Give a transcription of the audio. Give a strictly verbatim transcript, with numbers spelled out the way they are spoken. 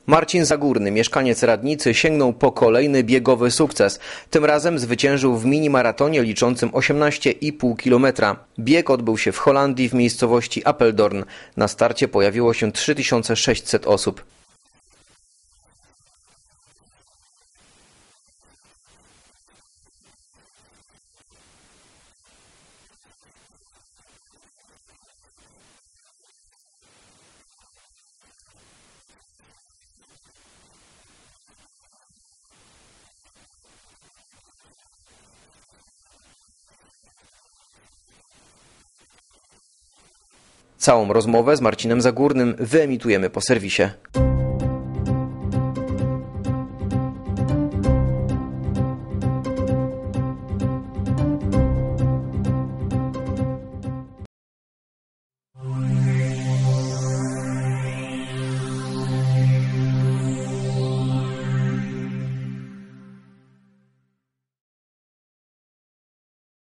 Marcin Zagórny, mieszkaniec Radnicy, sięgnął po kolejny biegowy sukces. Tym razem zwyciężył w mini-maratonie liczącym osiemnaście i pół kilometra. Bieg odbył się w Holandii w miejscowości Apeldoorn. Na starcie pojawiło się trzy tysiące sześćset osób. Całą rozmowę z Marcinem Zagórnym wyemitujemy po serwisie.